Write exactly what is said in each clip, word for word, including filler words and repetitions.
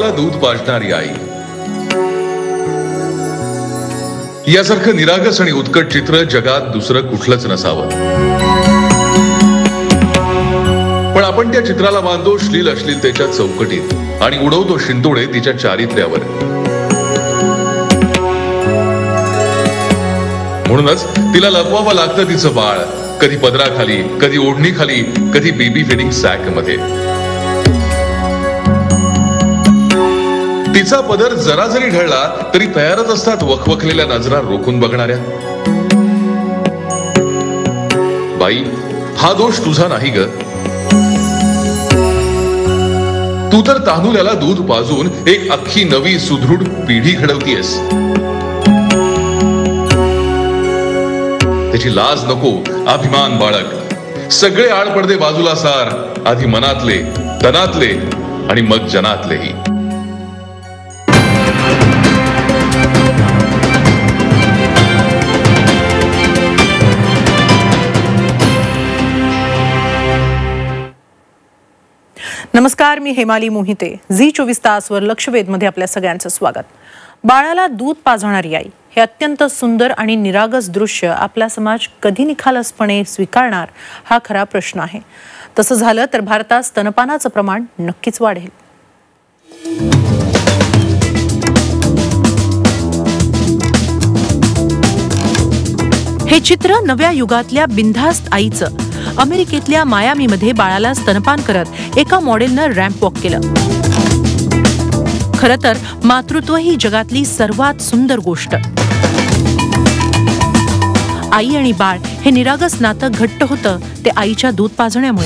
बाळाला दूध पाजणारी आई, यासारखं निरागस आणि उत्कट चित्र जगात दुसरं कुठलंच नसावं. पण आपण त्या चित्राला बांधतो श्लील अश्लीलतेच्या चौकटीत आणि उडवतो शिंतोडे तिच्या चारित्र्यावर. म्हणूनच तिला लपवावं लागतं तिचं बाळ, कधी पदराखाली, कधी ओढणीखाली, कधी बेबी फिडिंग सॅक मध्ये. तिचा पदर जरा जरी ढळला तरी तयारच असतात वखवखलेल्या नजरा रोखून बघणाऱ्या. बाई, हा दोष तुझा नाही ग. तू तर तान्हुल्याला दूध पाजून एक अख्खी नवी सुदृढ पिढी घडवतीयस. त्याची लाज नको, अभिमान बाळग. सगळे आडपडदे बाजूला सार, आधी मनातले, तनातले आणि मग जनातलेही. नमस्कार, मी हेमाली मोहिते. झी चोवीस तासवर लक्षवेध मध्ये आपल्या सगळ्यांचं स्वागत. बाळाला दूध पाजणारी आई हे अत्यंत सुंदर आणि निरागस दृश्य आपला समाज कधी निखालसपणे स्वीकारणार हा खरा प्रश्न आहे. तसं झालं तर भारतात स्तनपानाचं प्रमाण नक्कीच वाढेल. हे चित्र नव्या युगातल्या बिनधास्त आईचं. अमेरिकेतल्या मायामीमध्ये बाळाला स्तनपान करत एका मॉडेलनं रॅम्प वॉक केलं. खरं तर मातृत्व ही जगातली सर्वात सुंदर गोष्ट. आई आणि बाळ हे निरागस नातं घट्ट होतं ते आईच्या दूध पाजण्यामुळे.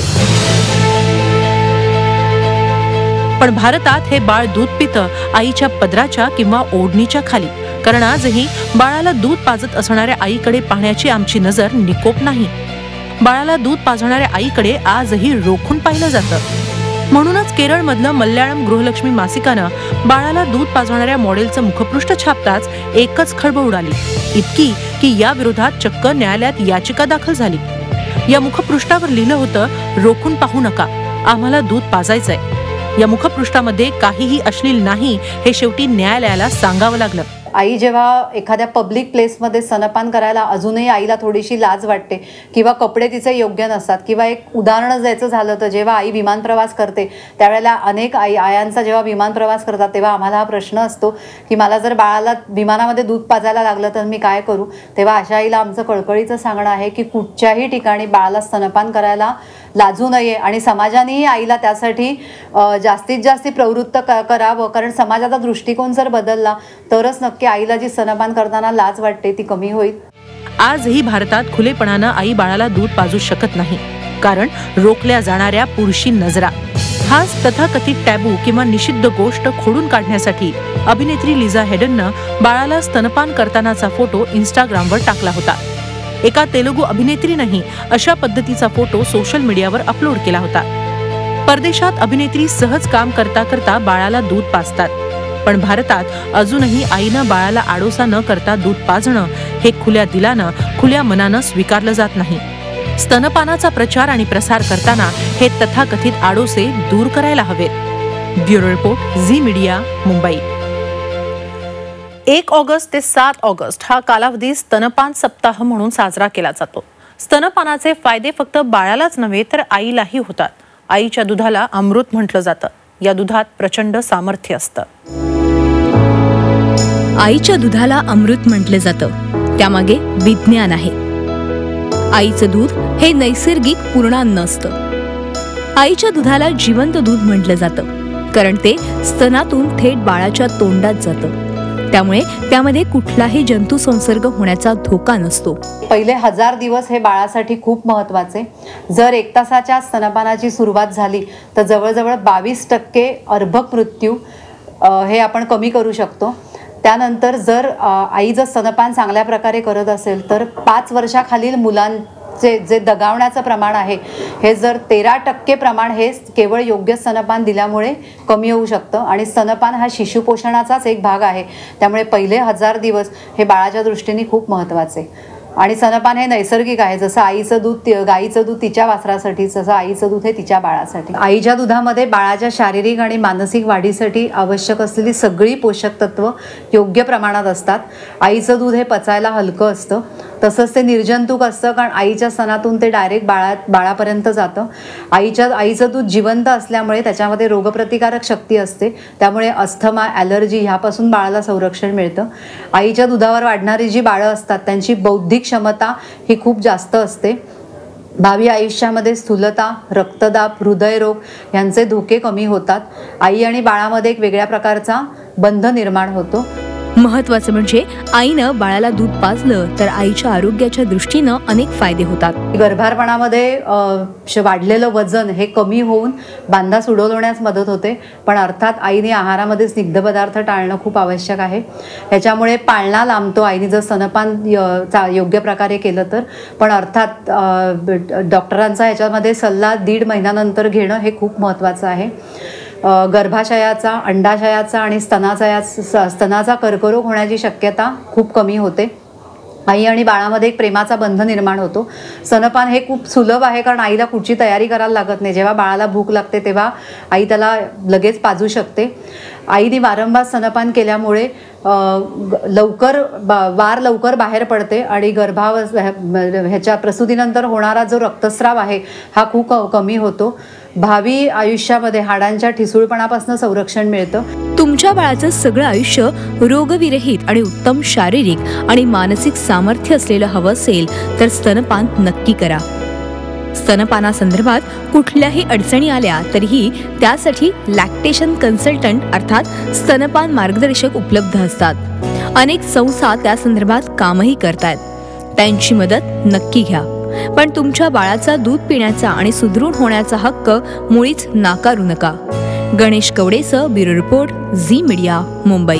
पण भारतात हे बाळ दूध पितं आईच्या पदराच्या किंवा ओढणीच्या खाली. कारण आजही बाळाला दूध पाजत असणाऱ्या आईकडे पाहण्याची आमची नजर निकोप नाही. बाळाला दूध पाजणाऱ्या आईकडे आजही रोखून पाहिलं जातं. म्हणूनच केरळमधलं मल्याळम गृहलक्ष्मी मासिकानं बाळाला दूध पाजणाऱ्या मॉडेलचं मुखपृष्ठ छापताच एकच खळबळ उडाली. इतकी की या विरोधात चक्क न्यायालयात याचिका दाखल झाली. या मुखपृष्ठावर लिहिलं होतं, रोखून पाहू नका, आम्हाला दूध पाजायचंय. या मुखपृष्ठामध्ये काहीही अश्लील नाही हे शेवटी न्यायालयाला सांगावं लागलं. आई जेव्हा एखाद्या पब्लिक प्लेसमध्ये स्तनपान करायला अजूनही आईला थोडीशी लाज वाटते किंवा कपडे तिचे योग्य नसतात. किंवा एक उदाहरणच द्यायचं झालं तर जेव्हा आई विमान प्रवास करते त्यावेळेला अनेक आई आयांचा जेव्हा विमान प्रवास करतात तेव्हा आम्हाला हा प्रश्न असतो की मला जर बाळाला विमानामध्ये दूध पाजायला लागलं तर मी काय करू. तेव्हा अशा आईला आमचं कळकळीचं सांगणं आहे की कुठच्याही ठिकाणी बाळाला स्तनपान करायला लाजू नये आणि समाजानेही आईला त्यासाठी जास्तीत जास्त प्रवृत्त करावं. कारण समाजाचा दृष्टिकोन जर बदलला तरच नक्की आईला जी स्तनपान करताना लाज वाटते ती कमी होईल. आजही भारतात खुलेपणानं आई बाळाला दूध पाजू शकत नाही. कारण रोखल्या जाणाऱ्या पुरुषी नजरा. हाच तथाकथित टॅबू किंवा निषिद्ध गोष्ट खोडून काढण्यासाठी अभिनेत्री लिझा हेडननं बाळाला स्तनपान करतानाचा फोटो इंस्टाग्रामवर टाकला होता. एका तेलुगू अभिनेत्रीनंही अशा पद्धतीचा फोटो सोशल मीडियावर अपलोड केला होता. परदेशात अभिनेत्री सहज काम करता करता बाळाला दूध पाजतात. पण भारतात अजूनही आईनं बाळाला आडोसा न करता दूध पाजणं हे खुल्या दिलानं, खुल्या मनानं स्वीकारलं जात नाही. स्तनपानाचा प्रचार आणि प्रसार करताना हे तथाकथित आडोसे दूर करायला हवेत. Bureau report, Zee media, Mumbai. एक ऑगस्ट ते सात ऑगस्ट हा कालावधी स्तनपान सप्ताह म्हणून साजरा केला जातो. स्तनपानाचे फायदे फक्त बाळालाच नव्हे तर आईलाही होतात. आईच्या दुधाला अमृत म्हटलं जातं. या दुधात प्रचंड सामर्थ्य असतं. आईच्या दुधाला अमृत म्हटले जातं, त्यामागे विज्ञान आहे. आईचं दूध हे नैसर्गिक पूर्णान्न असतं. आईच्या दुधाला जिवंत दूध म्हटलं जातं कारण ते स्तनातून थेट बाळाच्या तोंडात जातं. त्यामुळे त्यामध्ये कुठलाही जंतू संसर्ग होण्याचा धोका नसतो. पहिले हजार दिवस हे बाळासाठी खूप महत्त्वाचे. जर एक तासाच्या स्तनपानाची सुरुवात झाली तर जवळजवळ बावीस टक्के अर्भक मृत्यू हे आपण कमी करू शकतो. त्यानंतर जर आई जर स्तनपान चांगल्या प्रकारे करत असेल तर पाच वर्षाखालील मुलांचे जे दगावण्याचं प्रमाण आहे हे जर तेरा टक्के प्रमाण हे केवळ योग्य स्तनपान दिल्यामुळे कमी होऊ शकतं. आणि स्तनपान हा शिशुपोषणाचाच एक भाग आहे. त्यामुळे पहिले हजार दिवस हे बाळाच्या दृष्टीने खूप महत्त्वाचे. आणि स्तनपान हे नैसर्गिक आहे. जसं आईचं दूध गाईचं दूध तिच्या वासरासाठी, तसं आईचं दूध हे तिच्या बाळासाठी. आईच्या दुधामध्ये बाळाच्या शारीरिक आणि मानसिक वाढीसाठी आवश्यक असलेली सगळी पोषक तत्व योग्य प्रमाणात असतात. आईचं दूध हे पचायला हलकं असतं, तसंच ते निर्जंतुक असतं, कारण आईच्या स्तनातून ते डायरेक्ट बाळात बाळापर्यंत जातं. आईच्या आईचं दूध जिवंत असल्यामुळे त्याच्यामध्ये रोगप्रतिकारक शक्ती असते, त्यामुळे अस्थमा, ॲलर्जी ह्यापासून बाळाला संरक्षण मिळतं. आईच्या दुधावर वाढणारी जी बाळं असतात त्यांची बौद्धिक क्षमता ही खूप जास्त असते. भावी आयुष्यामध्ये स्थूलता, रक्तदाब, हृदयरोग यांचे धोके कमी होतात. आई आणि बाळामध्ये एक वेगळ्या प्रकारचा बंध निर्माण होतो. महत्वाचं म्हणजे आईनं बाळाला दूध पाजलं तर आईच्या आरोग्याच्या दृष्टीनं अनेक फायदे होतात. गर्भारपणामध्ये वाढलेलं वजन हे कमी होऊन बांधा उडवण्यास मदत होते, पण अर्थात आईने आहारामध्ये स्निग्ध पदार्थ टाळणं खूप आवश्यक आहे. ह्याच्यामुळे पाळणा लांबतो आईने जर स्तनपान योग्य प्रकारे केलं तर. पण अर्थात डॉक्टरांचा ह्याच्यामध्ये सल्ला दीड महिन्यानंतर घेणं हे खूप महत्त्वाचं आहे. गर्भाशयाचा, अंडाशयाचा आणि स्तनाचा स्तनाचा कर्करोग होण्याची शक्यता खूप कमी होते. आई आणि बाळामध्ये एक प्रेमाचा बंध निर्माण होतो. स्तनपान हे खूप सुलभ आहे, कारण आईला कुठची तयारी करायला लागत नाही. जेव्हा बाळाला भूक लागते तेव्हा आई त्याला लगेच पाजू शकते. आईने वारंवार स्तनपान केल्यामुळे लवकर वार लवकर बाहेर पडते आणि गर्भाव ह्याच्या प्रसूतीनंतर होणारा जो रक्तस्राव आहे हा खूप कमी होतो. भावी आयुष्यामध्ये हाडांच्या ठिसूळपणापासून संरक्षण मिळतं. तुमच्या बाळाचं सगळं आयुष्य रोगविरहित आणि उत्तम शारीरिक आणि मानसिक सामर्थ्य असलेलं हवं असेल तर स्तनपान नक्की करा. स्तनपानासंदर्भात कुठल्याही अडचणी आल्या तरीही त्यासाठी लॅक्टेशन कन्सल्टंट अर्थात स्तनपान मार्गदर्शक उपलब्ध असतात. अनेक संस्था त्या संदर्भात कामही करतायत. त्यांची मदत नक्की घ्या. पण तुमच्या बाळाचा दूध पिण्याचा आणि सुदृढ होण्याचा हक्क मुळीच नाकारू नका. गणेश कवडेसह bureau report, Zee media, Mumbai.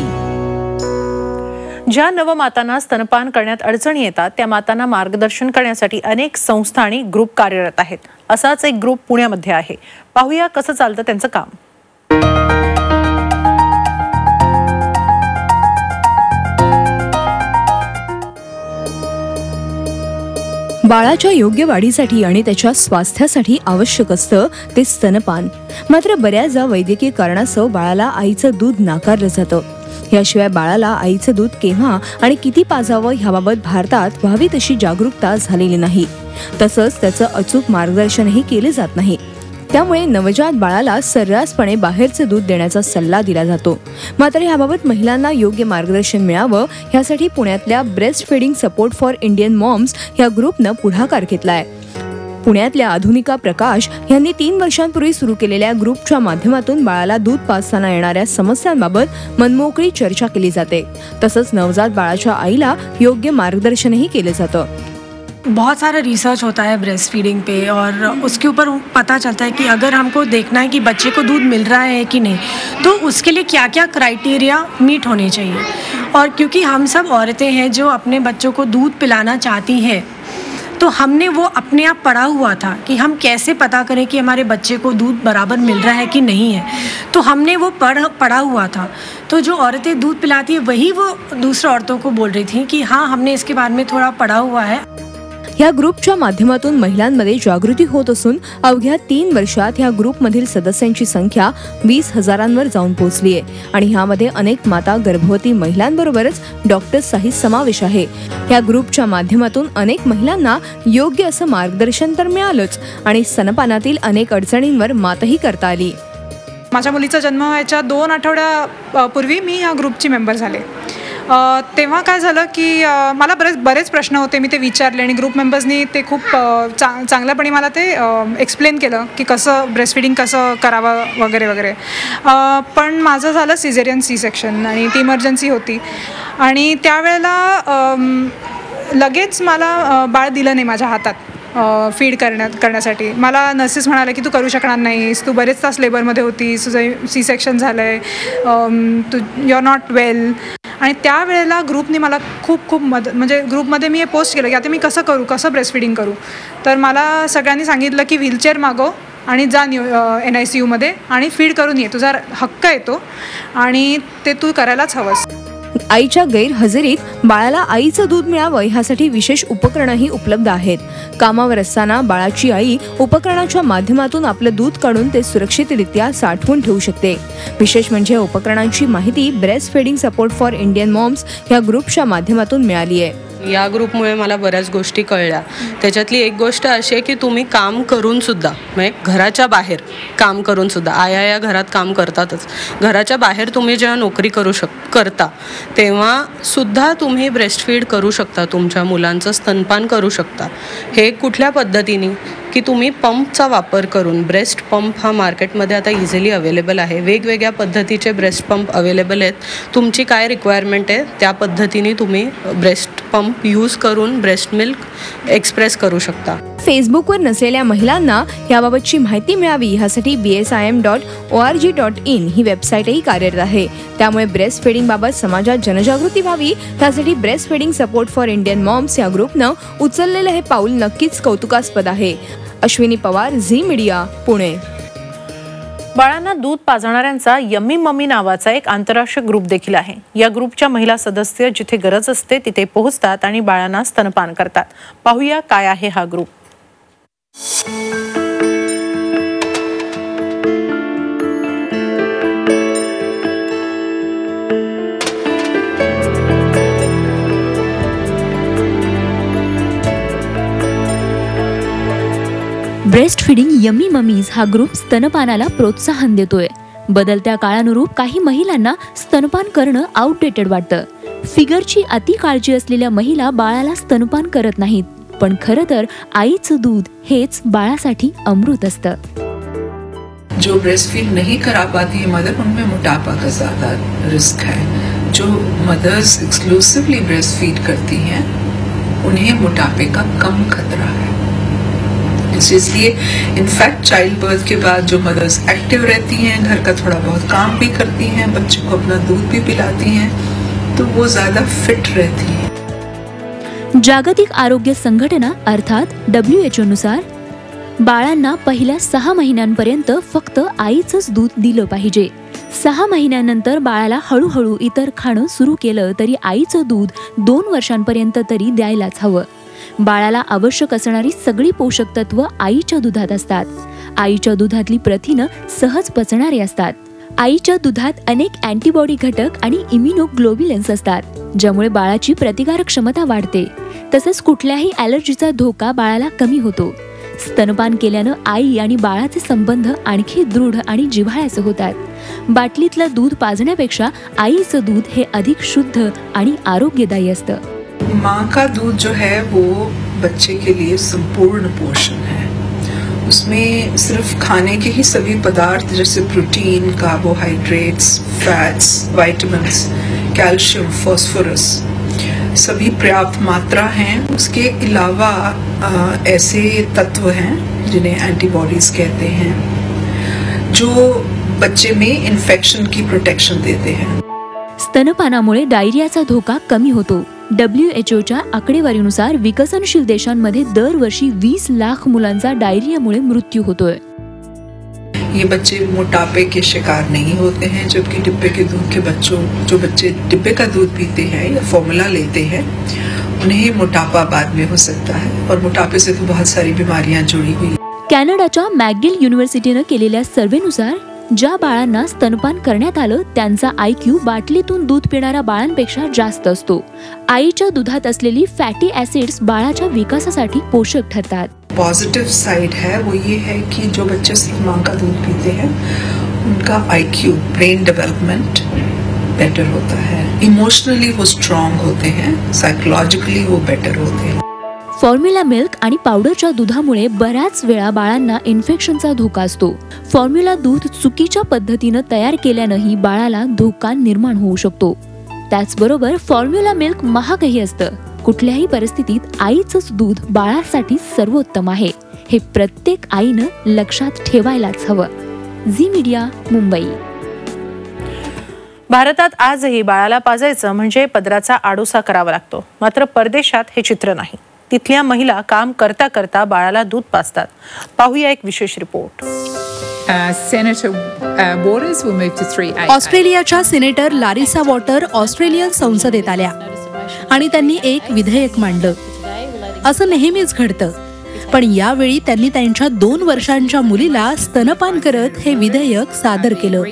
ज्या नवमातांना स्तनपान करण्यात अडचणी येतात त्या मातांना मार्गदर्शन करण्यासाठी अनेक संस्था आणि ग्रुप कार्यरत आहेत. असाच एक ग्रुप पुण्यामध्ये आहे. पाहूया कसं चालतं त्यांचं काम. बाळाच्या योग्य वाढीसाठी आणि त्याच्या स्वास्थ्यासाठी आवश्यक असतं ते स्तनपान. मात्र बऱ्याचदा वैद्यकीय कारणास्तव बाळाला आईचं दूध नाकारलं जातं. याशिवाय बाळाला आईचं दूध केव्हा आणि किती पाजावं ह्याबाबत भारतात व्हावी तशी जागरूकता झालेली नाही. तसंच त्याचं अचूक मार्गदर्शनही केले जात नाही. त्यामुळे नवजात बाळाला सर्रासपणे बाहेरचं दूध देण्याचा सल्ला दिला जातो. मात्र याबाबत महिलांना योग्य मार्गदर्शन मिळावं यासाठी पुण्यातल्या breast feeding support for Indian moms या ग्रुपनं पुढाकार घेतलाय. पुण्यातल्या आधुनिका प्रकाश यांनी तीन वर्षांपूर्वी सुरू केलेल्या ग्रुपच्या माध्यमातून बाळाला दूध पाजताना येणाऱ्या समस्यांबाबत मनमोकळी चर्चा केली जाते. तसंच नवजात बाळाच्या आईला योग्य मार्गदर्शनही केलं जातं. बहुत सारा रिसर्च होता है ब्रेस्ट फीडिंग पे और उसके ऊपर पता चलता है कि अगर हमको देखना है कि बच्चे को दूध मिल रहा है कि नहीं, तो उसके लिए क्या क्या क्राइटेरिया मीट होने चाहिए. और क्योंकि हम सब औरतें हैं जो अपने बच्चों को दूध पिलाना चाहती हैं, तो हमने वो अपने आप पढ़ा हुआ था कि हम कैसे पता करें कि हमारे बच्चे को दूध बराबर मिल रहा है कि नहीं है. तो हमने वो पढ़ पढ़ा हुआ था. तो जो औरतें दूध पिलाती है वही वो दूसरे औरतों को बोल रही थी कि हाँ, हमने इसके बारे में थोड़ा पढ़ा हुआ है. या ग्रुपच्या माध्यमातून महिलांमध्ये जागृती होत असून अवघ्या तीन वर्षात या ग्रुपमधील सदस्यांची संख्या वीस हजारांवर जाऊन पोहोचली आहे. आणि ह्यामध्ये अनेक माता, गर्भवती महिलांबरोबरच डॉक्टर्सचाही समावेश आहे. या ग्रुपच्या माध्यमातून अनेक महिलांना योग्य असं मार्गदर्शन तर मिळालंच आणि स्तनपानातील अनेक अडचणींवर मातही करता आली. माझ्या मुलीचा जन्म व्हायच्या दोन आठवड्यापूर्वी मी ह्या ग्रुपची मेंबर झाले. तेव्हा काय झालं की मला बरेच बरेच प्रश्न होते, मी ते विचारले आणि ग्रुप मेंबर्सनी ते खूप चा चांगल्यापणे मला ते एक्सप्लेन केलं की कसं ब्रेस्ट फीडिंग कसं करावं वगैरे वगैरे. पण माझं झालं सिझेरियन सी सेक्शन आणि ती इमर्जन्सी होती आणि त्यावेळेला लगेच मला बाळ दिलं नाही माझ्या हातात फीड करण्यात करण्यासाठी. मला नर्सेस म्हणाले की तू करू शकणार नाहीस, तू बरेच तास लेबरमध्ये होतीस, तुझं सी सेक्शन झालं आहे, तू यू आर नॉट वेल. आणि त्यावेळेला ग्रुपने मला खूप खूप मदत, म्हणजे ग्रुपमध्ये मी हे पोस्ट केलं की आता मी कसं करू, कसं ब्रेस्ट फीडिंग करू. तर मला सगळ्यांनी सांगितलं की व्हीलचेअर मागव आणि जा न्यू एन आय सी यूमध्ये आणि फीड करून ये, तुझा हक्क येतो आणि ते तू करायलाच हवंस. आईच्या गैरहजेरीत बाळाला आईचं दूध मिळावं ह्यासाठी विशेष उपकरणही उपलब्ध आहेत. कामावर असताना बाळाची आई उपकरणाच्या माध्यमातून आपलं दूध काढून ते सुरक्षितरित्या साठवून ठेवू शकते. विशेष म्हणजे उपकरणांची माहिती breast feeding support for Indian moms ह्या ग्रुपच्या माध्यमातून मिळाली आहे. या ग्रुपमुळे मला बऱ्याच गोष्टी कळल्या. त्याच्यातली एक गोष्ट अशी आहे की तुम्ही काम करून सुद्धा, म्हणजे घराच्या बाहेर काम करून सुद्धा, आया या घरात काम करतातच, घराच्या बाहेर तुम्ही जेव्हा नोकरी करू शक करता तेव्हा सुद्धा तुम्ही ब्रेस्टफीड करू शकता, तुमच्या मुलांचं स्तनपान करू शकता. हे कुठल्या पद्धतीने की तुम्ही पंपचा वापर करून, ब्रेस्ट पंप हा मार्केटमध्ये आता इझिली अवेलेबल आहे. वेगवेगळ्या पद्धतीचे ब्रेस्ट पंप अवेलेबल आहेत. तुमची काय रिक्वायरमेंट आहे त्या पद्धतीने तुम्ही ब्रेस्ट पंप यूज करून ब्रेस्ट मिल्क एक्सप्रेस करू शकता. फेसबुकवर नसलेल्या महिलांना याबाबतची माहिती मिळावी ह्यासाठी B S I M dot O R G dot in ही वेबसाईटही कार्यरत आहे. त्यामुळे ब्रेस्ट फिडिंग बाबत समाजात जनजागृती व्हावी त्यासाठी breast feeding support for Indian moms या ग्रुपनं उचललेलं हे पाऊल नक्कीच कौतुकास्पद आहे. Ashwini Pawar, Zee media, Pune. बाळांना दूध पाजणाऱ्यांचा यम्मी मम्मी नावाचा एक आंतरराष्ट्रीय ग्रुप देखील आहे. या ग्रुपच्या महिला सदस्य जिथे गरज असते तिथे पोहोचतात आणि बाळांना स्तनपान करतात. पाहूया काय आहे हा group. Breast feeding yummy mummies हा ग्रुप स्तनपानाला प्रोत्साहन देतोय. बदलत्या काळानुरूप काही महिलांना स्तनपान करणं आउटडेटेड वाटतं. फिगरची अति काळजी असलेल्या महिला बाळाला स्तनपान करत नाहीत, पण खरं तर आईचं दूध हेच बाळासाठी अमृत असतं. जो ब्रेस्ट फीड नहीं करा पाती है मदर, उनमें मोटापा का ज्यादा रिस्क है. जो मदर्स एक्सक्लूसिवली ब्रेस्ट फीड करती हैं उन्हें मोटापे का कम खतरा है. इसलिए इनफैक्ट चाइल्ड बर्थ के बाद जो मदर्स एक्टिव रहती हैं, घर का थोड़ा बहुत काम भी करती हैं, बच्चे को अपना दूध भी पिलाती हैं, तो वो ज्यादा फिट रहती हैं. जागतिक आरोग्य संघटना अर्थात डब्ल्यू एच ओ नुसार बाळांना पहिल्या सहा महिन्यांपर्यंत फक्त आईचंच दूध दिलं पाहिजे. सहा महिन्यानंतर बाळाला हळूहळू इतर खाणं सुरू केलं तरी आईचं दूध दोन वर्षांपर्यंत तरी द्यायलाच हवं. बाळाला आवश्यक असणारी सगळी पोषक तत्व आईच्या दुधात असतात. आईच्या दुधातली प्रथिनं सहज पचणारी असतात. आईच्या दुधात अनेक अँटीबॉडी घटक आणि इम्युनोग्लोब्युलिन्स असतात, ज्यामुळे बाळाची प्रतिकारक क्षमता वाढते. तसंच कुठल्याही ॲलर्जीचा धोका बाळाला कमी होतो. स्तनपान केल्यानं आई आणि बाळाचे संबंध आणखी दृढ आणि जिव्हाळ्याचे होतात. बाटलीतलं दूध पाजण्यापेक्षा आईचं दूध हे अधिक शुद्ध आणि आरोग्यदायी असतं. माँ का दूध जो है वो बच्चे के लिए संपूर्ण पोषण है. उसमें सिर्फ खाने के ही सभी पदार्थ जैसे protein, carbohydrates, fats, vitamins, calcium, phosphorus सभी पर्याप्त मात्रा हैं. उसके अलावा ऐसे तत्व हैं जिन्हें एंटीबॉडीज कहते हैं जो बच्चे में इन्फेक्शन की प्रोटेक्शन देते हैं. स्तनपानामुळे डायरियाचा धोका कमी होतो. डब्ल्यू एच ओच्या आकडेवारीनुसार विकसनशील देशांमध्ये दरवर्षी वीस लाख मुलांचा डायरियामुळे मृत्यू होतोय. ये बच्चे मोटापे के शिकार नहीं होते हैं, जबकि डिब्बे के दूध के बच्चों जो बच्चे डिब्बे का दूध पीते हैं या फॉर्मूला लेते हैं उन्हें मोटापा बाद में हो सकता है, और मोटापे से तो बहुत सारी बीमारियां जुड़ी हुई. कॅनडाच्या मॅकगिल युनिव्हर्सिटीनं केलेल्या सर्व्हेनुसार ज्या बाळांना स्तनपान करण्यात आलं त्यांचा आय क्यू बाटलीतून दूध पिणाऱ्या बाळांपेक्षा जास्त असतो. आईच्या दुधात असलेली फॅटी ऍसिड्स बाळाच्या विकासासाठी पोषक ठरतात. पॉजिटिव साइड है वो ये है कि जो बच्चे सिर्फ माँ का दूध पीते हैं उनका I Q, brain development better होता है. इमोशनली वो स्ट्रांग होते हैं, साइकोलॉजिकली वो बेटर होते हैं. फॉर्म्युला मिल्क आणि पावडरच्या दुधामुळे बऱ्याच वेळा बाळांना इन्फेक्शनचा धोका असतो. फॉर्म्युला दूध चुकीच्या पद्धतीनं तयार केल्यानंही बाळाला धोका निर्माण होऊ शकतो. त्याचबरोबर फॉर्म्युला मिल्क महागही असतं. कुठल्याही परिस्थितीत आईचंच दूध बाळासाठी सर्वोत्तम आहे, हे प्रत्येक आईनं लक्षात ठेवायलाच हवं. Zee media, Mumbai. भारतात आजही बाळाला पाजायचं म्हणजे पदराचा आडोसा करावा लागतो. मात्र परदेशात हे चित्र नाही. तिथल्या महिला काम करता करता बाळाला दूध पाजतात. पाहूया एक विशेष report. Uh, Senator uh, Waters will move to three A. ऑस्ट्रेलियाच्या सिनेटर लारिसा वॉटर ऑस्ट्रेलियन संसदेत आल्या आणि त्यांनी एक विधेयक मांडलं. असं नेहमीच घडतं, पण यावेळी त्यांनी त्यांच्या दोन वर्षांच्या मुलीला स्तनपान करत हे विधेयक सादर केलं.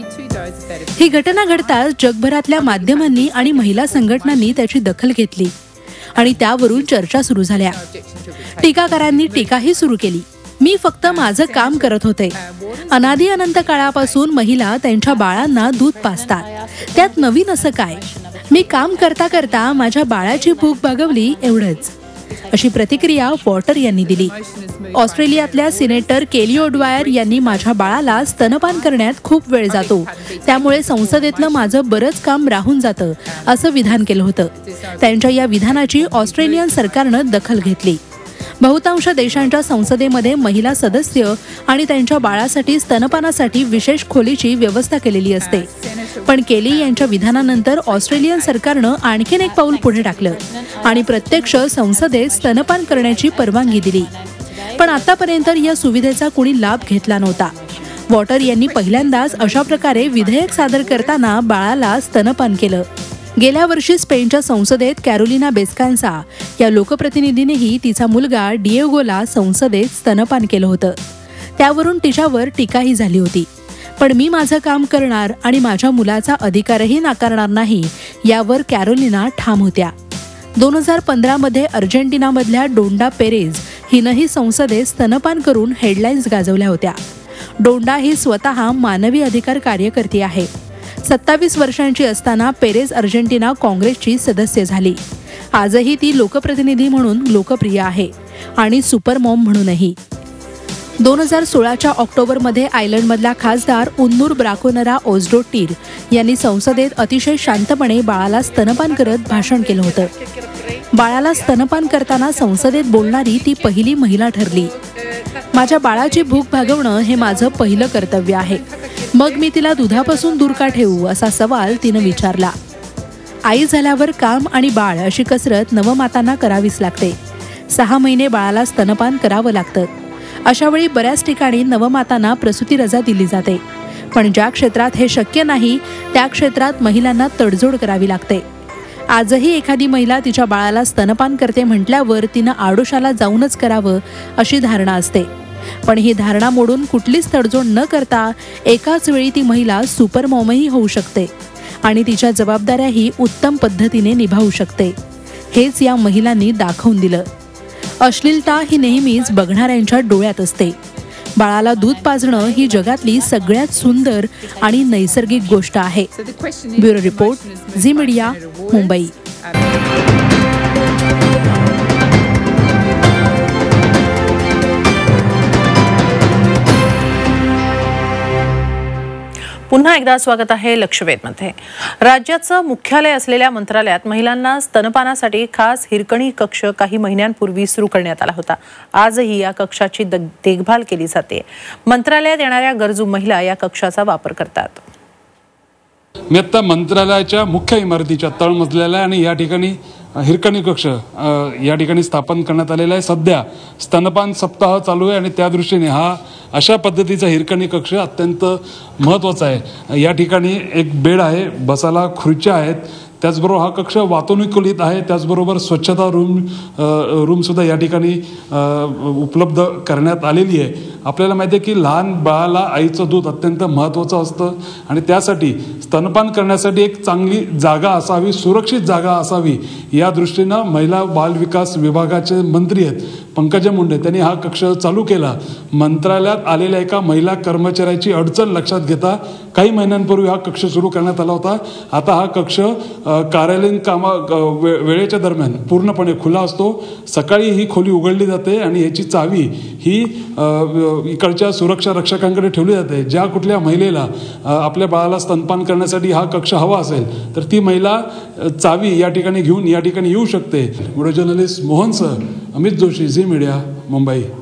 ही घटना घडताच जगभरातल्या माध्यमांनी आणि महिला संघटनांनी त्याची दखल घेतली आणि त्यावरून चर्चा सुरू झाल्या. टीकाकारांनी टीकाही सुरू केली. मी फक्त माझं काम करत होते. अनादी अनंत काळापासून महिला त्यांच्या बाळांना दूध पाजतात, त्यात नवीन असं काय? मी काम करता करता माझ्या बाळाची भूक भागवली एवढंच, अशी प्रतिक्रिया वॉटर यांनी दिली. ऑस्ट्रेलियातल्या सिनेटर केली ओडवायर यांनी माझ्या बाळाला स्तनपान करण्यात खूप वेळ जातो, त्यामुळे संसदेतलं माझं बरंच काम राहून जातं, असं विधान केलं होतं. त्यांच्या या विधानाची ऑस्ट्रेलियन सरकारनं दखल घेतली. बहुतांश देशांच्या संसदेमध्ये महिला सदस्य आणि त्यांच्या बाळासाठी स्तनपानासाठी विशेष खोलीची व्यवस्था केलेली असते. पण केली यांच्या विधानानंतर ऑस्ट्रेलियन सरकारनं आणखीन एक पाऊल पुढे टाकलं आणि प्रत्यक्ष संसदेत स्तनपान करण्याची परवानगी दिली. पण आतापर्यंत या सुविधेचा कुणी लाभ घेतला नव्हता. वॉटर यांनी पहिल्यांदाच अशा प्रकारे विधेयक सादर करताना बाळाला स्तनपान केलं. गेल्या वर्षी स्पेनच्या संसदेत कॅरोलिना बेस्कान्सा या लोकप्रतिनिधीनेही तिचा मुलगा डिएगोला संसदेत स्तनपान केलं होतं. त्यावरून तिच्यावर टीकाही झाली होती. पण मी माझं काम करणार आणि माझ्या मुलाचा अधिकारही नाकारणार नाही, यावर कॅरोलिना ठाम होत्या. दोन हजार पंधरामध्ये अर्जेंटिनामधल्या डोंडा पेरेज हिनंही संसदेत स्तनपान करून हेडलाईन्स गाजवल्या होत्या. डोंडा ही स्वतः मानवी अधिकार कार्यकर्ती आहे. सत्तावीस वर्षांची असताना पेरेज अर्जेंटिना काँग्रेसची सदस्य झाली. आजही ती लोकप्रतिनिधी म्हणून लोकप्रिय आहे आणि सुपरमॉम म्हणूनही. दोन हजार सोळाच्या ऑक्टोबरमध्ये आयर्लंडमधला खासदार उन्नूर ब्राकोनरा ओझडोट्टीर यांनी संसदेत अतिशय शांतपणे बाळाला स्तनपान करत भाषण केलं होतं. बाळाला स्तनपान करताना संसदेत बोलणारी ती पहिली महिला ठरली. माझ्या बाळाची भूक भागवणं हे माझं पहिलं कर्तव्य आहे, मग मी तिला दुधापासून दूर का ठेवू, असा सवाल तिनं विचारला. आई झाल्यावर काम आणि बाळ अशी कसरत नवमातांना करावीच लागते. सहा महिने बाळाला स्तनपान करावं लागतं. अशावेळी बऱ्याच ठिकाणी नवमातांना प्रसूती रजा दिली जाते, पण ज्या क्षेत्रात हे शक्य नाही त्या क्षेत्रात महिलांना तडजोड करावी लागते. आजही एखादी महिला तिच्या बाळाला स्तनपान करते म्हटल्यावर तिनं आडोशाला जाऊनच करावं अशी धारणा असते. पण ही धारणा मोडून कुठलीच तडजोड न करता एकाच वेळी ती महिला सुपरमॉमही होऊ शकते आणि तिच्या जबाबदाऱ्याही उत्तम पद्धतीने निभावू शकते. हेच या महिलांनी दाखवून दिलं. अश्लीलता ही नेहमीच बघणाऱ्यांच्या डोळ्यात असते. बाळाला दूध पाजणं ही जगातली सगळ्यात सुंदर आणि नैसर्गिक गोष्ट आहे. Bureau report, Zee media, Mumbai. पुन्हा एकदा स्वागत आहे लक्षवेधमध्ये. राज्याचं मुख्यालय असलेल्या मंत्रालयात महिलांना स्तनपानासाठी खास हिरकणी कक्ष काही महिन्यांपूर्वी सुरू करण्यात आला होता. आजही या कक्षाची देखभाल केली जाते. मंत्रालयात येणाऱ्या गरजू महिला या कक्षाचा वापर करतात. मी आता मंत्रालयाच्या मुख्य इमारतीच्या तळमजल्याला आणि या ठिकाणी हिरकणी कक्ष या ठिकाणी स्थापन करण्यात आलेला आहे. सध्या स्तनपान सप्ताह चालू आहे आणि त्या दृष्टीने हा अशा पद्धतीचा हिरकणी कक्ष अत्यंत महत्त्वाचा आहे. या ठिकाणी एक बेड आहे, बसायला खुर्च्या आहेत, त्याचबरोबर हा कक्ष वातानुकूलित आहे. त्याचबरोबर स्वच्छता रूम रूमसुद्धा या ठिकाणी उपलब्ध करण्यात आलेली आहे. आपल्याला माहिती आहे की लहान बाळाला आईचं दूध अत्यंत महत्त्वाचं असतं आणि त्यासाठी स्तनपान करण्यासाठी एक चांगली जागा असावी, सुरक्षित जागा असावी, या दृष्टीनं महिला बाल विकास विभागाचे मंत्री आहेत पंकजा मुंडे, त्यांनी हा कक्ष चालू केला. मंत्रालयात आलेल्या एका महिला कर्मचाऱ्याची अडचण लक्षात घेता काही महिन्यांपूर्वी हा कक्ष सुरू करण्यात आला होता. आता हा कक्ष कार्यालयीन कामा वे वेळेच्या दरम्यान पूर्णपणे खुला असतो. सकाळी ही खोली उघडली जाते आणि याची चावी ही इकडच्या सुरक्षा रक्षकांकडे ठेवली जाते. ज्या कुठल्या महिलेला आपल्या बाळाला स्तनपान करण्यासाठी हा कक्ष हवा असेल तर ती महिला चावी या ठिकाणी घेऊन या ठिकाणी येऊ शकते. Video journalist Mohan sir, Amit Joshi, Zee media, Mumbai.